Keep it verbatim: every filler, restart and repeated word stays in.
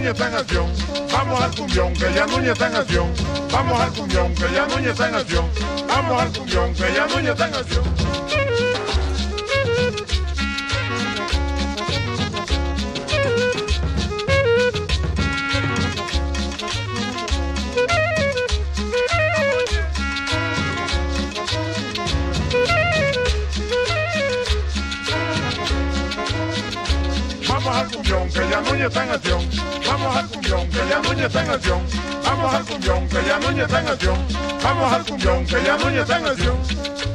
Núñez está en acción. Vamos al cumbión, que ya Núñez está en acción. Vamos al cumbión, que ya Núñez está en acción. Vamos al cumbión, que ya Núñez está en acción. Vamos al cumbión, que ya Núñez está en acción. Vamos al cumbión, que ya Núñez está en acción. Vamos al cumbión, que ya Núñez está en acción. Vamos al cumbión, que ya Núñez está en acción.